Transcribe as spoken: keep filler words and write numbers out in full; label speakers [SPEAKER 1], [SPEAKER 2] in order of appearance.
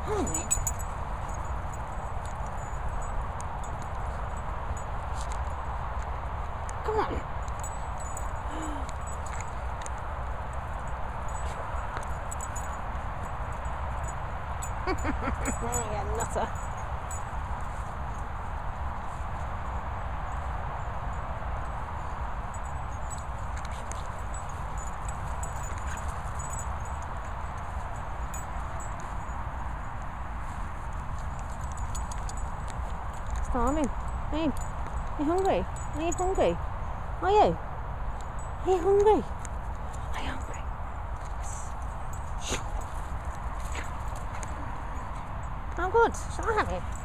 [SPEAKER 1] Alright. Come on. You nutter. Starving. Hey, are you hungry? Are you hungry? Are you? Are you hungry? Are you hungry? Oh good, shall I have it?